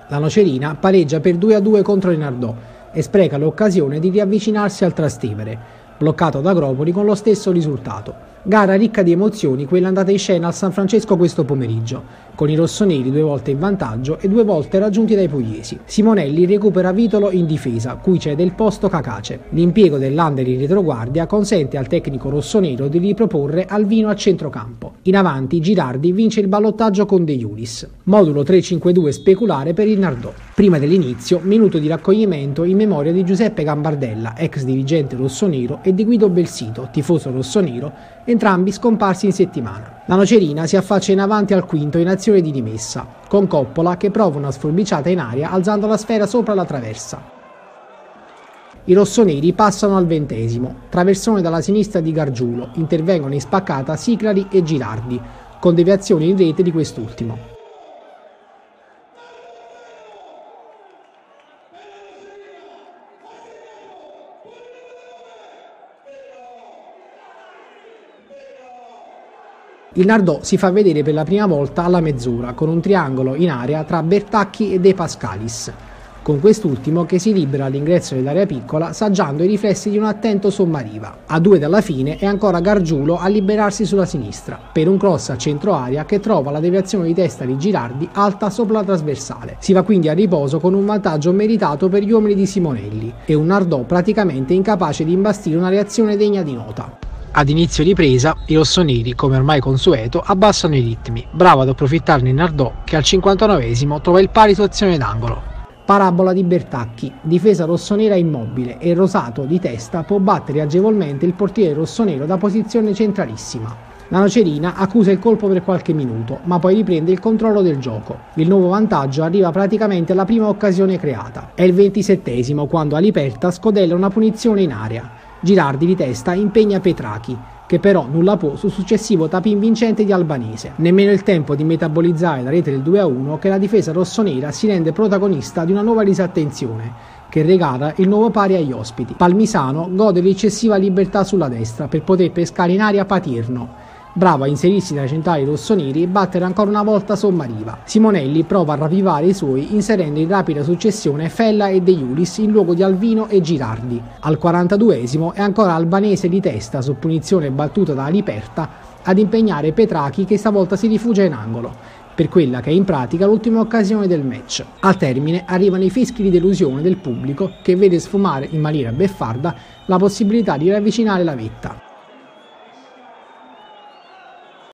La Nocerina pareggia per 2-2 contro il Nardò e spreca l'occasione di riavvicinarsi al Trastevere, bloccato da Agropoli con lo stesso risultato. Gara ricca di emozioni quella andata in scena al San Francesco questo pomeriggio, con i rossoneri 2 volte in vantaggio e 2 volte raggiunti dai pugliesi. Simonelli recupera Vitolo in difesa, cui cede il posto Cacace. L'impiego dell'under in retroguardia consente al tecnico rossonero di riproporre Alvino a centrocampo. In avanti Girardi vince il ballottaggio con De Iulis. Modulo 3-5-2 speculare per il Nardò. Prima dell'inizio, minuto di raccoglimento in memoria di Giuseppe Gambardella, ex dirigente rossonero, e di Guido Belsito, tifoso rossonero, entrambi scomparsi in settimana. La Nocerina si affaccia in avanti al quinto in azione di rimessa, con Coppola che prova una sforbiciata in aria alzando la sfera sopra la traversa. I rossoneri passano al 20°, traversone dalla sinistra di Gargiulo, intervengono in spaccata Siclari e Girardi, con deviazioni in rete di quest'ultimo. Il Nardò si fa vedere per la prima volta alla mezz'ora con un triangolo in area tra Bertacchi e De Pascalis, con quest'ultimo che si libera all'ingresso dell'area piccola saggiando i riflessi di un attento Sommariva. A 2 dalla fine è ancora Gargiulo a liberarsi sulla sinistra per un cross a centro area che trova la deviazione di testa di Girardi alta sopra la trasversale. Si va quindi a riposo con un vantaggio meritato per gli uomini di Simonelli e un Nardò praticamente incapace di imbastire una reazione degna di nota. Ad inizio ripresa, i rossoneri, come ormai consueto, abbassano i ritmi, bravo ad approfittarne il Nardò che al 59° trova il pari su azione d'angolo. Parabola di Bertacchi, difesa rossonera immobile e Rosato di testa può battere agevolmente il portiere rossonero da posizione centralissima. La Nocerina accusa il colpo per qualche minuto, ma poi riprende il controllo del gioco. Il nuovo vantaggio arriva praticamente alla prima occasione creata. È il 27° quando Aliperta scodella una punizione in area. Girardi di testa impegna Petrachi, che però nulla può sul successivo tapin vincente di Albanese. Nemmeno il tempo di metabolizzare la rete del 2-1 che la difesa rossonera si rende protagonista di una nuova disattenzione, che regala il nuovo pari agli ospiti. Palmisano gode dell'eccessiva libertà sulla destra per poter pescare in aria Patirno, bravo a inserirsi tra i centrali rossoneri e battere ancora una volta Sommariva. Simonelli prova a ravvivare i suoi inserendo in rapida successione Fella e De Iulis in luogo di Alvino e Girardi. Al 42° è ancora Albanese di testa su punizione battuta da Aliperta ad impegnare Petrachi che stavolta si rifugia in angolo, per quella che è in pratica l'ultima occasione del match. Al termine arrivano i fischi di delusione del pubblico che vede sfumare in maniera beffarda la possibilità di ravvicinare la vetta.